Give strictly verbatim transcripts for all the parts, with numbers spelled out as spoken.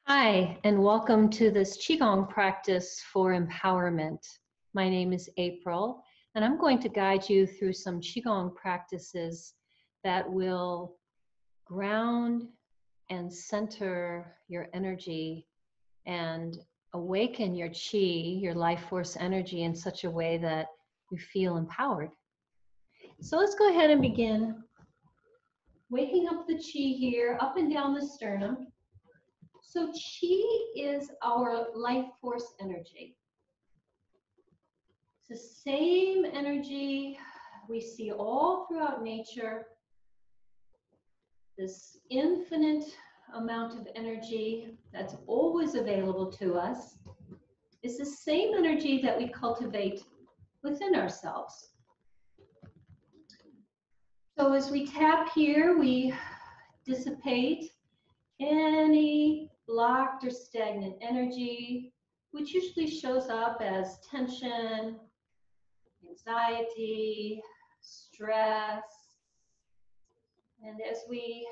Hi, and welcome to this Qigong practice for empowerment. My name is April, and I'm going to guide you through some Qigong practices that will ground and center your energy and awaken your Qi, your life force energy, in such a way that you feel empowered. So let's go ahead and begin waking up the Qi here, up and down the sternum. So Qi is our life force energy. It's the same energy we see all throughout nature. This infinite amount of energy that's always available to us is the same energy that we cultivate within ourselves. So as we tap here, we dissipate any blocked or stagnant energy, which usually shows up as tension, anxiety, stress. And as we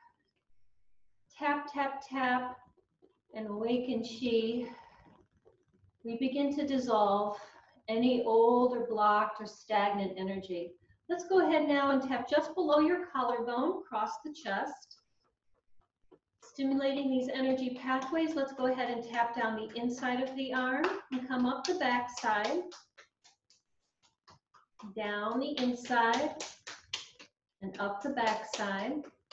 tap, tap, tap, and awaken Qi, we begin to dissolve any old or blocked or stagnant energy. Let's go ahead now and tap just below your collarbone, across the chest. Stimulating these energy pathways, let's go ahead and tap down the inside of the arm and come up the back side, down the inside, and up the back side.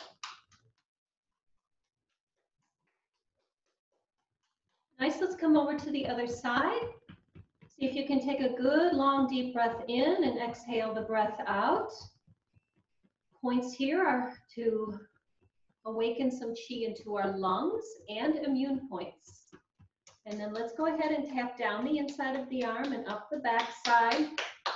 Nice, let's come over to the other side. See if you can take a good long deep breath in and exhale the breath out. Points here are to awaken some Qi into our lungs and immune points. And then let's go ahead and tap down the inside of the arm and up the back side.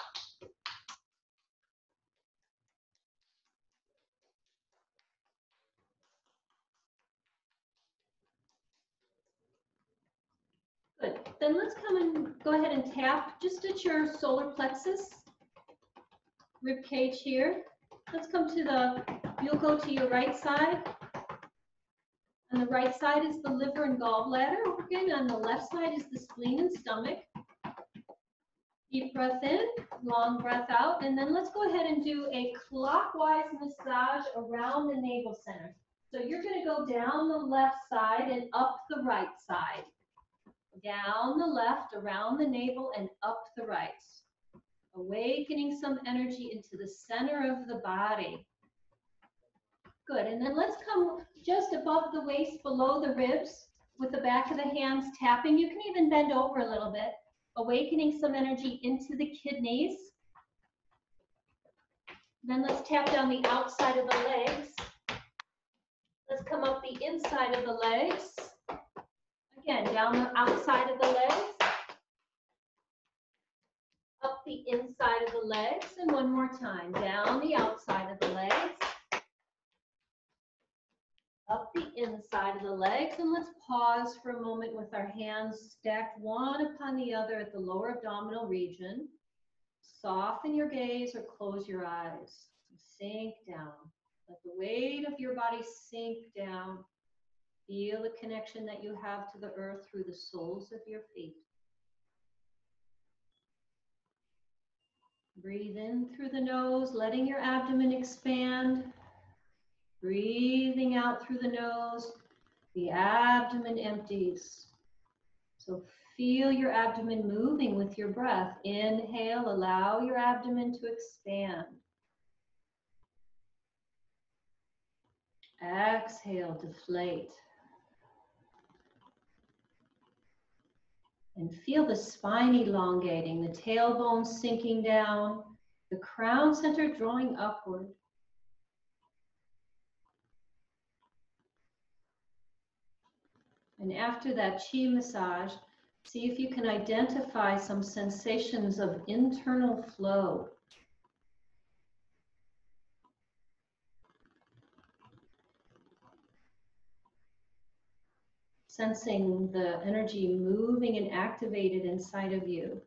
Good. Then let's come and go ahead and tap just at your solar plexus, rib cage here. Let's come to the, you'll go to your right side. On the right side is the liver and gallbladder organ. On the left side is the spleen and stomach. Deep breath in, long breath out, and then let's go ahead and do a clockwise massage around the navel center. So you're going to go down the left side and up the right side. Down the left, around the navel, and up the right. Awakening some energy into the center of the body. Good, and then let's come just above the waist, below the ribs, with the back of the hands tapping. You can even bend over a little bit, awakening some energy into the kidneys. Then let's tap down the outside of the legs. Let's come up the inside of the legs. Again, down the outside of the legs. Up the inside of the legs, and one more time, down the outside of the legs. Up the inside of the legs, and let's pause for a moment with our hands stacked one upon the other at the lower abdominal region. Soften your gaze or close your eyes. Sink down. Let the weight of your body sink down. Feel the connection that you have to the earth through the soles of your feet. Breathe in through the nose, letting your abdomen expand. Breathing out through the nose, the abdomen empties. So feel your abdomen moving with your breath. Inhale, allow your abdomen to expand. Exhale, deflate. And feel the spine elongating, the tailbone sinking down, the crown center drawing upward. And after that Qi massage, see if you can identify some sensations of internal flow. Sensing the energy moving and activated inside of you.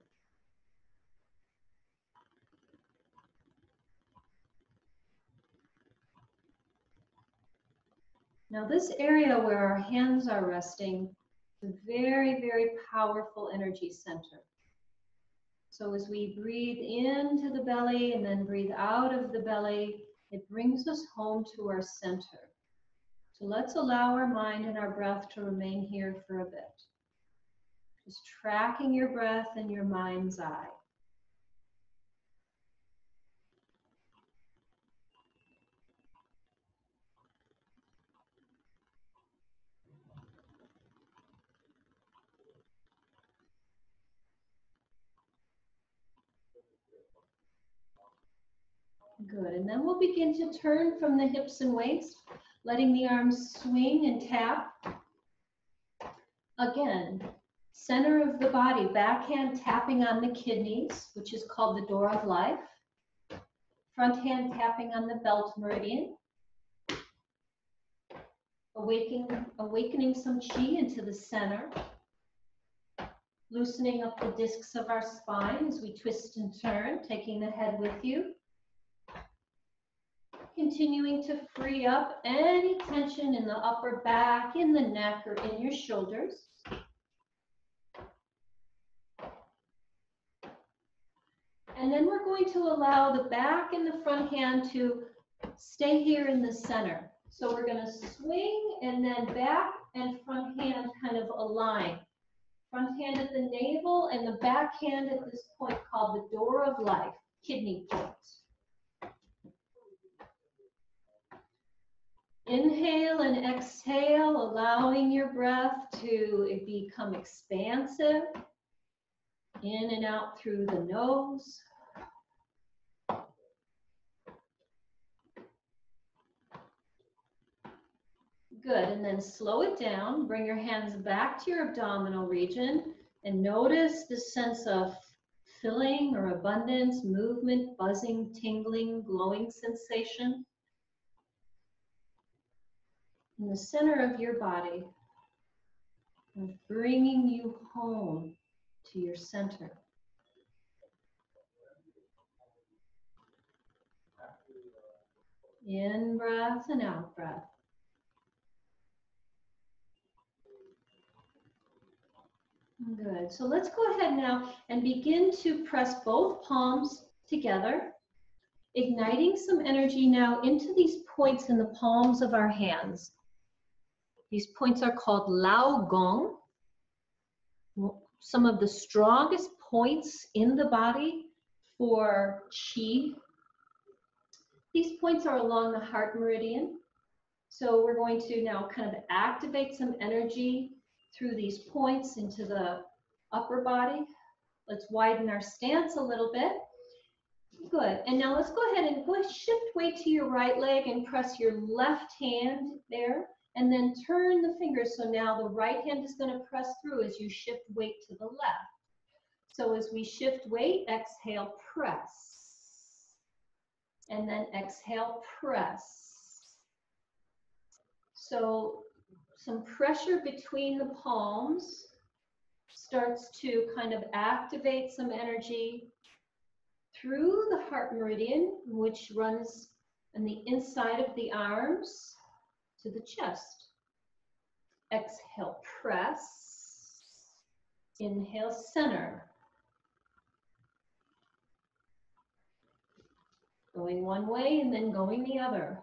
Now this area where our hands are resting is a very, very powerful energy center. So as we breathe into the belly and then breathe out of the belly, it brings us home to our center. So let's allow our mind and our breath to remain here for a bit. Just tracking your breath in your mind's eye. Good, and then we'll begin to turn from the hips and waist, letting the arms swing and tap. Again, center of the body, backhand tapping on the kidneys, which is called the door of life. Front hand tapping on the belt meridian. Awakening, awakening some chi into the center. Loosening up the discs of our spine as we twist and turn, taking the head with you. Continuing to free up any tension in the upper back, in the neck, or in your shoulders. And then we're going to allow the back and the front hand to stay here in the center. So we're going to swing and then back and front hand kind of align. Front hand at the navel and the back hand at this point called the door of life, kidney point. Inhale and exhale, allowing your breath to become expansive. In and out through the nose. Good, and then slow it down. Bring your hands back to your abdominal region and notice the sense of filling or abundance, movement, buzzing, tingling, glowing sensation in the center of your body, and bringing you home to your center. In breath and out breath. Good. So let's go ahead now and begin to press both palms together, igniting some energy now into these points in the palms of our hands. These points are called Lao Gong, some of the strongest points in the body for Qi. These points are along the heart meridian. So we're going to now kind of activate some energy through these points into the upper body. Let's widen our stance a little bit. Good, and now let's go ahead and go shift weight to your right leg and press your left hand there, and then turn the fingers. So now the right hand is gonna press through as you shift weight to the left. So as we shift weight, exhale, press. And then exhale, press. So some pressure between the palms starts to kind of activate some energy through the heart meridian, which runs on the inside of the arms to the chest. Exhale, press. Inhale, center. Going one way and then going the other.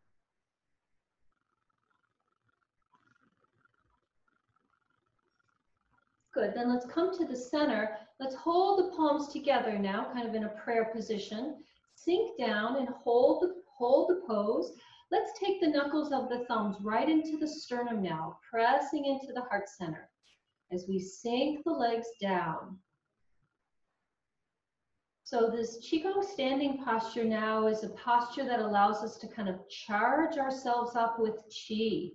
Good, then let's come to the center. Let's hold the palms together now, kind of in a prayer position. Sink down and hold the, hold the pose. Let's take the knuckles of the thumbs right into the sternum now, pressing into the heart center as we sink the legs down. So this Qigong standing posture now is a posture that allows us to kind of charge ourselves up with Qi.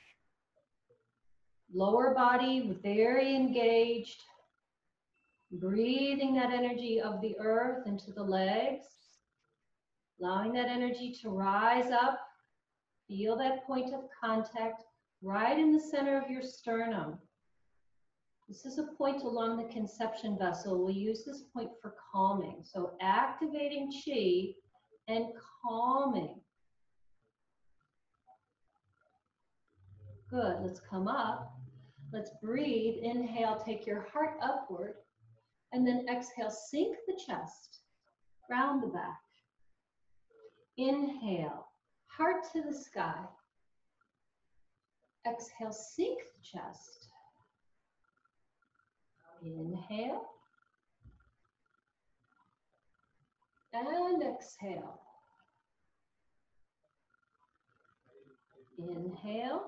Lower body very engaged, breathing that energy of the earth into the legs, allowing that energy to rise up. Feel that point of contact right in the center of your sternum. This is a point along the conception vessel. We use this point for calming. So activating Qi and calming. Good, let's come up. Let's breathe. Inhale, take your heart upward. And then exhale, sink the chest, round the back. Inhale, heart to the sky. Exhale, sink the chest. Inhale. And exhale. Inhale.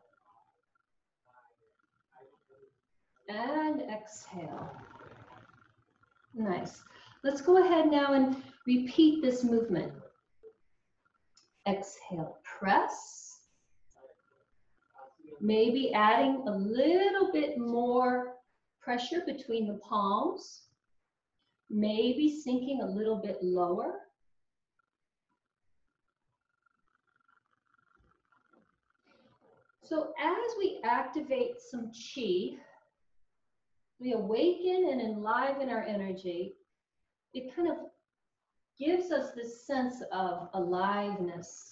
And exhale. Nice. Let's go ahead now and repeat this movement. Exhale, press. Maybe adding a little bit more pressure between the palms. Maybe sinking a little bit lower. So as we activate some chi, we awaken and enliven our energy. It kind of gives us this sense of aliveness.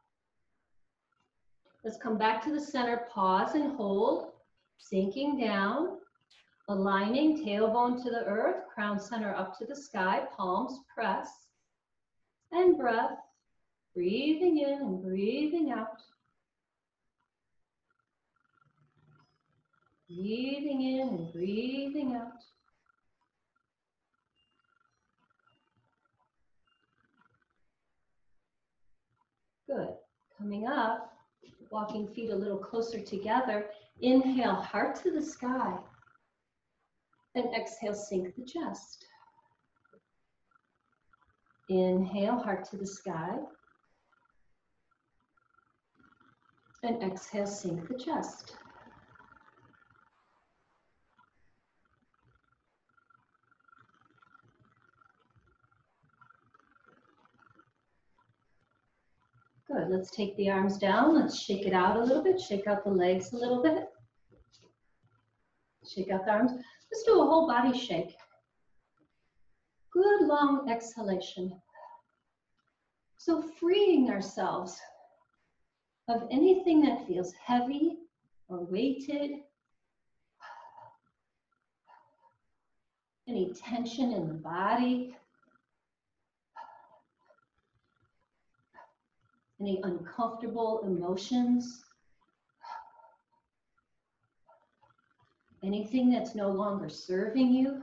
Let's come back to the center, pause and hold, sinking down, aligning tailbone to the earth, crown center up to the sky, palms press, and breath, breathing in and breathing out. Breathing in and breathing out. Good. Coming up, walking feet a little closer together. Inhale, heart to the sky. And exhale, sink the chest. Inhale, heart to the sky. And exhale, sink the chest. Good, let's take the arms down. Let's shake it out a little bit. Shake out the legs a little bit. Shake out the arms. Let's do a whole body shake. Good long exhalation. So freeing ourselves of anything that feels heavy or weighted, any tension in the body, any uncomfortable emotions, anything that's no longer serving you,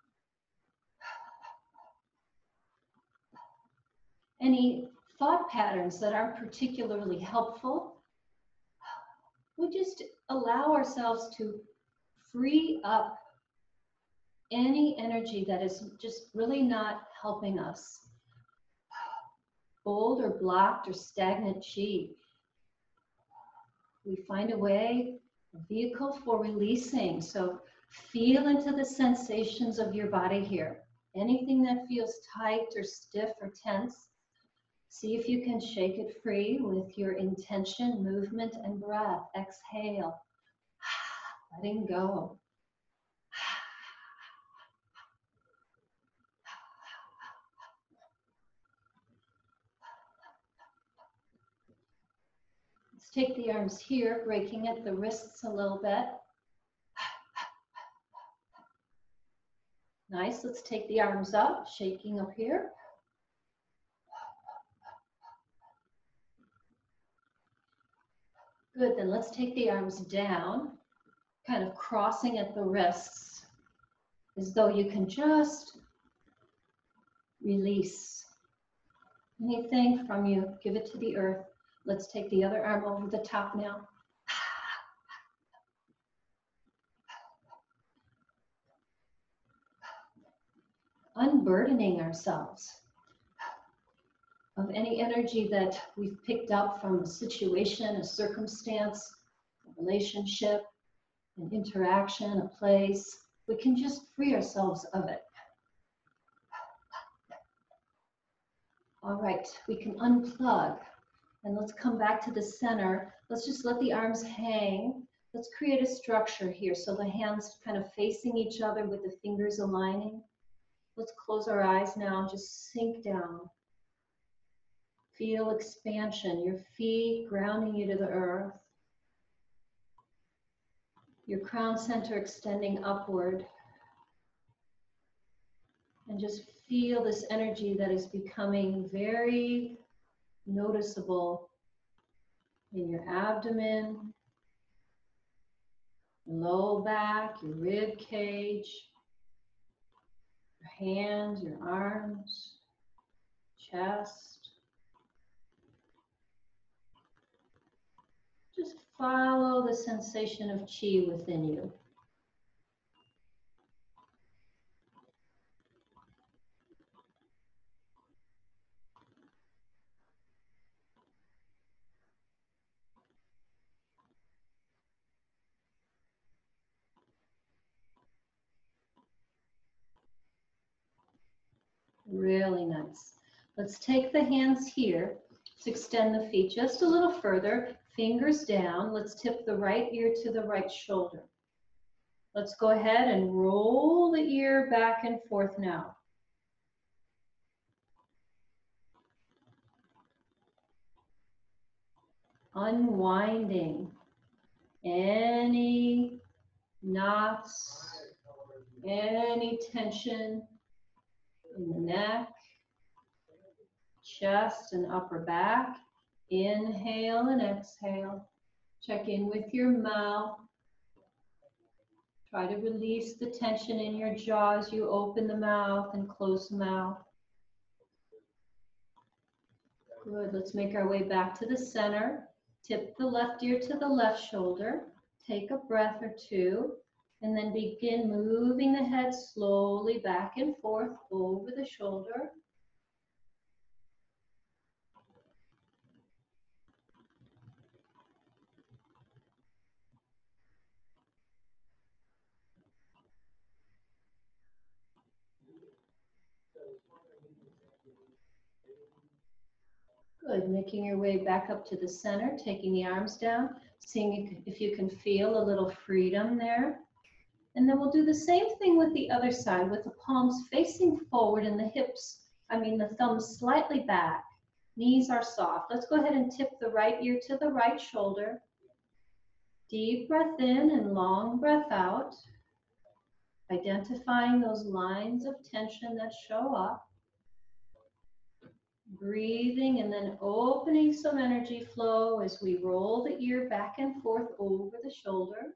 any thought patterns that aren't particularly helpful. We just allow ourselves to free up any energy that is just really not helping us. Old or blocked or stagnant chi. We find a way, a vehicle for releasing. So feel into the sensations of your body here. Anything that feels tight or stiff or tense, see if you can shake it free with your intention, movement, and breath. Exhale, letting go. Let's take the arms here, breaking at the wrists a little bit. Nice, let's take the arms up, shaking up here. Good, then let's take the arms down, kind of crossing at the wrists, as though you can just release anything from you, give it to the earth. Let's take the other arm over the top now. Unburdening ourselves of any energy that we've picked up from a situation, a circumstance, a relationship, an interaction, a place. We can just free ourselves of it. All right, we can unplug and let's come back to the center. Let's just let the arms hang. Let's create a structure here. So the hands kind of facing each other with the fingers aligning. Let's close our eyes now and just sink down. Feel expansion, your feet grounding you to the earth. Your crown center extending upward. And just feel this energy that is becoming very noticeable in your abdomen, low back, your rib cage, your hands, your arms, chest. Just follow the sensation of chi within you. Really nice. Let's take the hands here. Let's extend the feet just a little further. Fingers down. Let's tip the right ear to the right shoulder. Let's go ahead and roll the ear back and forth now. Unwinding any knots, any tension in the neck, chest, and upper back. Inhale and exhale. Check in with your mouth. Try to release the tension in your jaw as you open the mouth and close the mouth. Good. Let's make our way back to the center. Tip the left ear to the left shoulder. Take a breath or two. And then begin moving the head slowly back and forth over the shoulder. Good, making your way back up to the center, taking the arms down, seeing if you can feel a little freedom there. And then we'll do the same thing with the other side, with the palms facing forward and the hips, I mean the thumbs slightly back. Knees are soft. Let's go ahead and tip the right ear to the right shoulder. Deep breath in and long breath out. Identifying those lines of tension that show up. Breathing and then opening some energy flow as we roll the ear back and forth over the shoulder.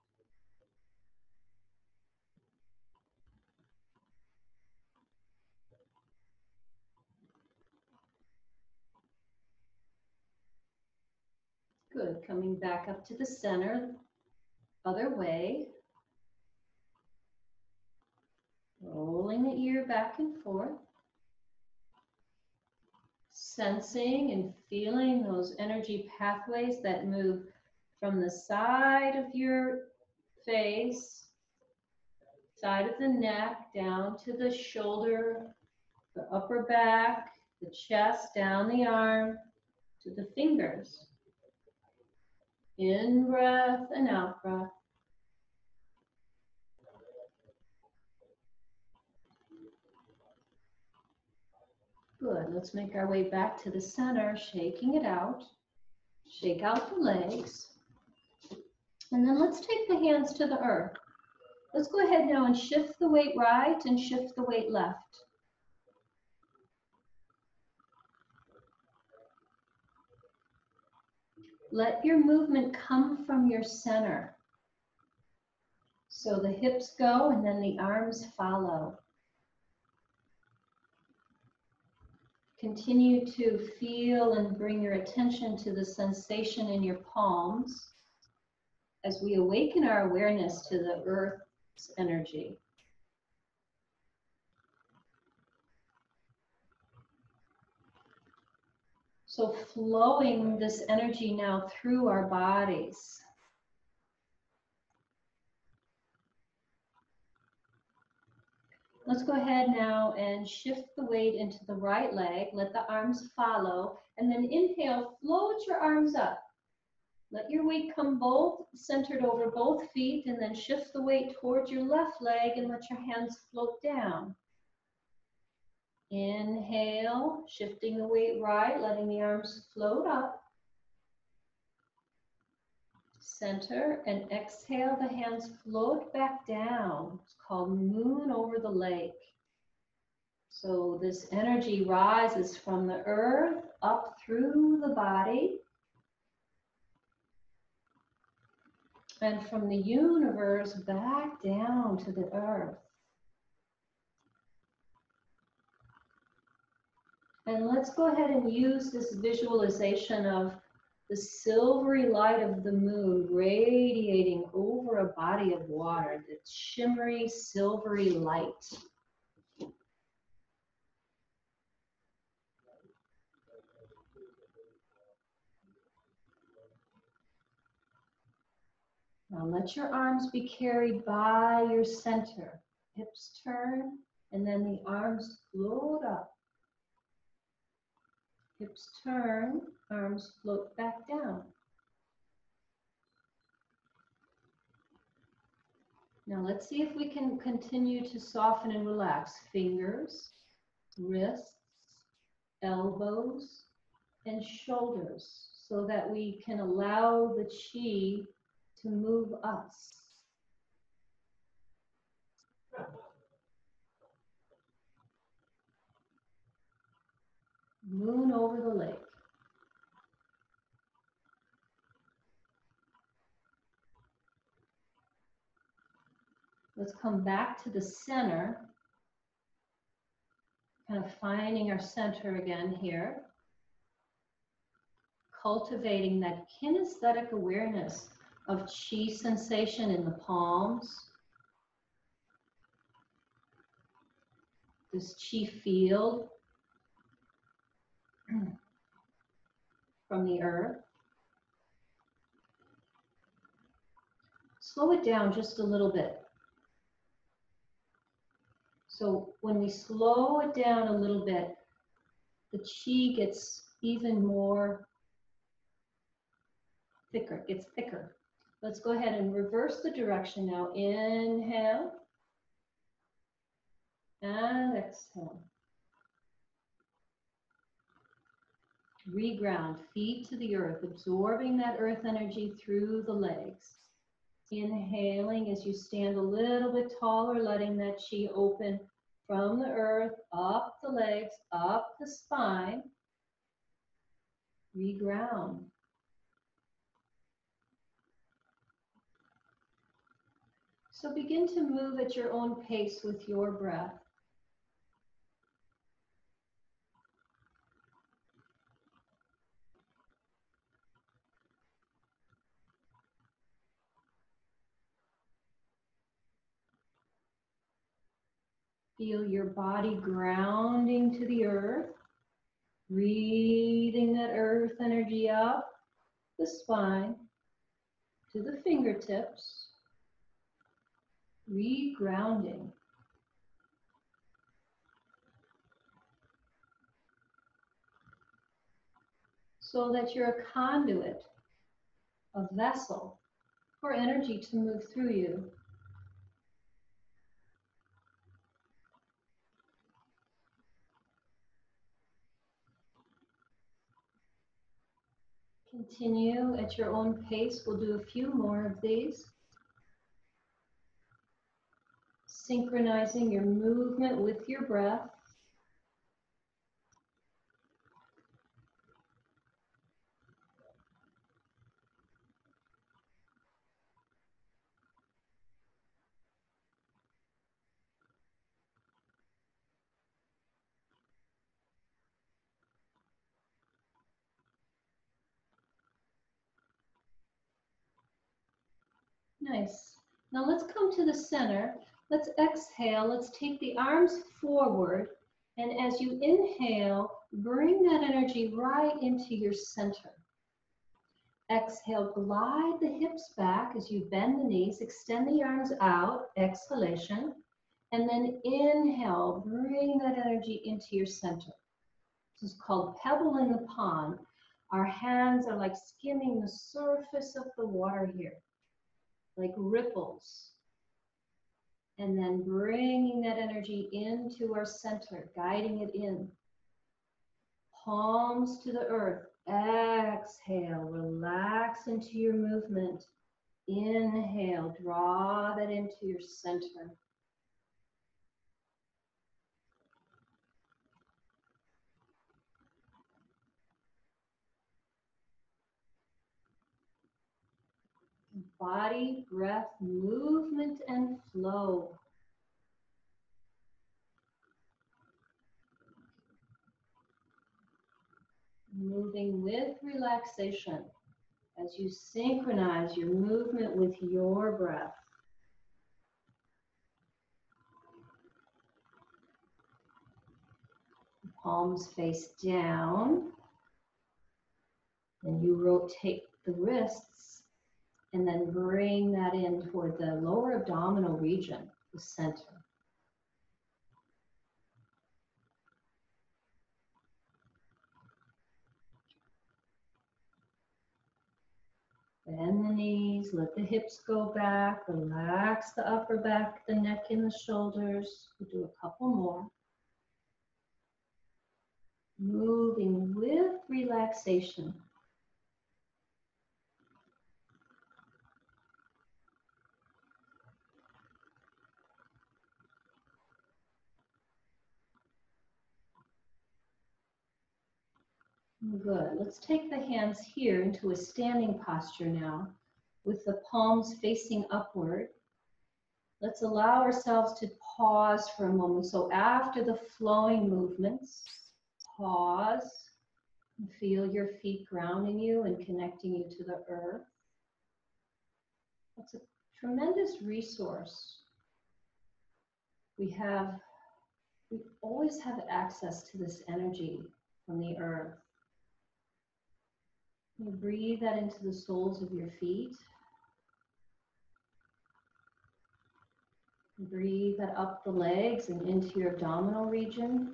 Good, coming back up to the center, other way. Rolling the ear back and forth. Sensing and feeling those energy pathways that move from the side of your face, side of the neck, down to the shoulder, the upper back, the chest, down the arm, to the fingers. In breath and out breath. Good, let's make our way back to the center, shaking it out. Shake out the legs. And then let's take the hands to the earth. Let's go ahead now and shift the weight right and shift the weight left. Let your movement come from your center. So the hips go and then the arms follow. Continue to feel and bring your attention to the sensation in your palms as we awaken our awareness to the earth's energy. So flowing this energy now through our bodies. Let's go ahead now and shift the weight into the right leg. Let the arms follow. And then inhale, float your arms up. Let your weight come both centered over both feet, and then shift the weight towards your left leg and let your hands float down. Inhale, shifting the weight right, letting the arms float up. center, and exhale, the hands float back down. It's called moon over the lake. So this energy rises from the earth up through the body and from the universe back down to the earth. And let's go ahead and use this visualization of the silvery light of the moon radiating over a body of water, the shimmery, silvery light. Now let your arms be carried by your center. Hips turn, and then the arms float up. Hips turn, arms float back down. Now let's see if we can continue to soften and relax fingers, wrists, elbows, and shoulders so that we can allow the chi to move us. Moon over the lake. Let's come back to the center, kind of finding our center again here. Cultivating that kinesthetic awareness of chi sensation in the palms. This chi field from the earth. Slow it down just a little bit. So when we slow it down a little bit, the chi gets even more thicker, gets thicker. Let's go ahead and reverse the direction now. Inhale and exhale. Reground, feet to the earth, absorbing that earth energy through the legs. Inhaling as you stand a little bit taller, letting that chi open from the earth, up the legs, up the spine. Reground. So begin to move at your own pace with your breath. Feel your body grounding to the earth, breathing that earth energy up the spine to the fingertips, regrounding. So that you're a conduit, a vessel for energy to move through you. Continue at your own pace. We'll do a few more of these. Synchronizing your movement with your breath. Nice. Now let's come to the center. Let's exhale. Let's take the arms forward. And as you inhale, bring that energy right into your center. Exhale, glide the hips back as you bend the knees. Extend the arms out. Exhalation. And then inhale, bring that energy into your center. This is called pebble in the pond. Our hands are like skimming the surface of the water here, like ripples. And then bringing that energy into our center, guiding it in. Palms to the earth. Exhale, relax into your movement. Inhale, draw that into your center. Body, breath, movement, and flow. Moving with relaxation as you synchronize your movement with your breath. Palms face down, and you rotate the wrists and then bring that in toward the lower abdominal region, the center. Bend the knees, let the hips go back, relax the upper back, the neck and the shoulders. We'll do a couple more. Moving with relaxation. Good. Let's take the hands here into a standing posture now with the palms facing upward. Let's allow ourselves to pause for a moment. So after the flowing movements, pause and feel your feet grounding you and connecting you to the earth. That's a tremendous resource. We have, we always have access to this energy from the earth. You breathe that into the soles of your feet. Breathe that up the legs and into your abdominal region.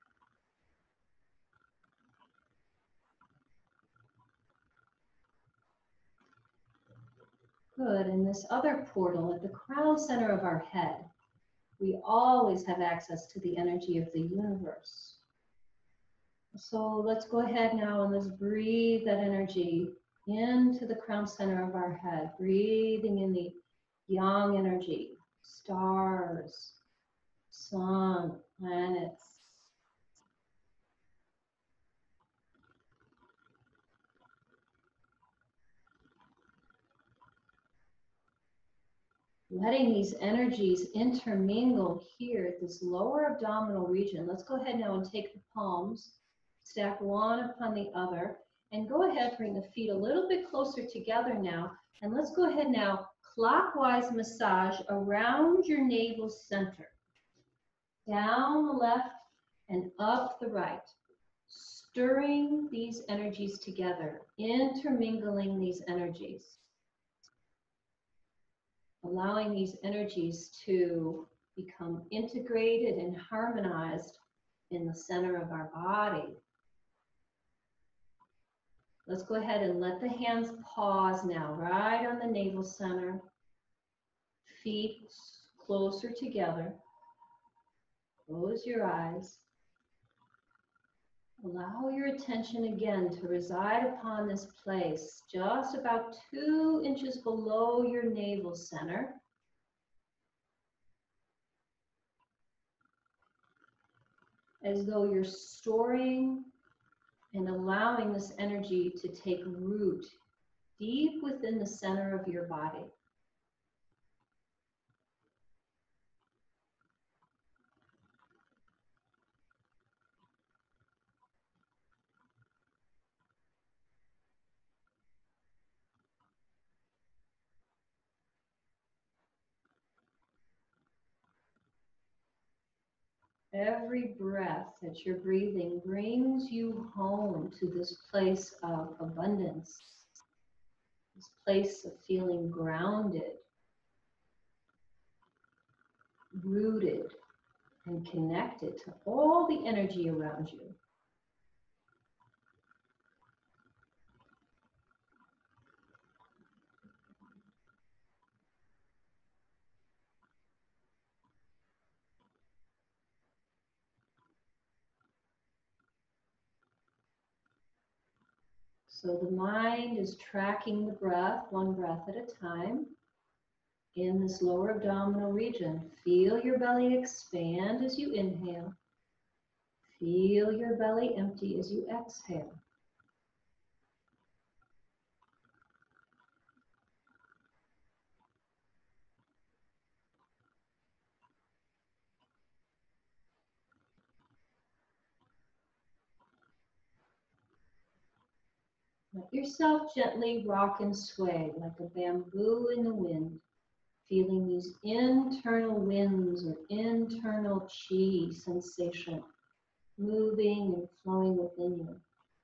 Good. And this other portal at the crown center of our head, we always have access to the energy of the universe. So let's go ahead now and let's breathe that energy into the crown center of our head, breathing in the yang energy, stars, sun, planets. Letting these energies intermingle here at this lower abdominal region. Let's go ahead now and take the palms, stack one upon the other, and go ahead, bring the feet a little bit closer together now. And let's go ahead now, clockwise massage around your navel center. Down the left and up the right. Stirring these energies together, intermingling these energies. Allowing these energies to become integrated and harmonized in the center of our body. Let's go ahead and let the hands pause now, right on the navel center. Feet closer together. Close your eyes. Allow your attention again to reside upon this place, just about two inches below your navel center. As though you're storing and allowing this energy to take root deep within the center of your body. Every breath that you're breathing brings you home to this place of abundance, this place of feeling grounded, rooted, and connected to all the energy around you. So the mind is tracking the breath, one breath at a time, in this lower abdominal region. Feel your belly expand as you inhale. Feel your belly empty as you exhale. Let yourself gently rock and sway like a bamboo in the wind, feeling these internal winds or internal chi sensation moving and flowing within you.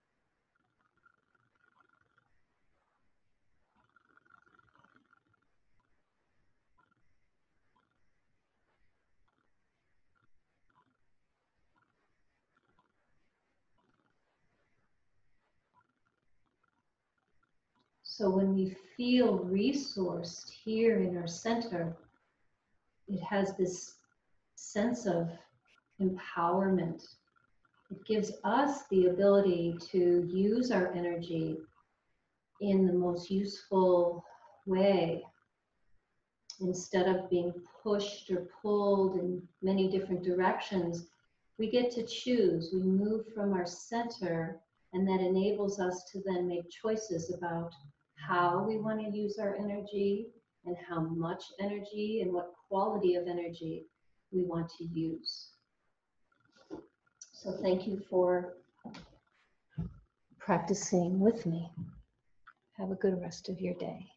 So when we feel resourced here in our center, it has this sense of empowerment. It gives us the ability to use our energy in the most useful way instead of being pushed or pulled in many different directions. We get to choose. We move from our center, and that enables us to then make choices about how we want to use our energy and how much energy and what quality of energy we want to use. So thank you for practicing with me. Have a good rest of your day.